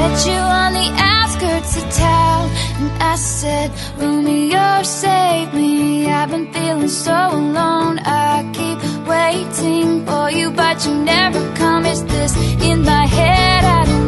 met you on the outskirts of town, and I said, Romeo, save me, I've been feeling so alone. I keep waiting for you, but you never come. Is this in my head? I don't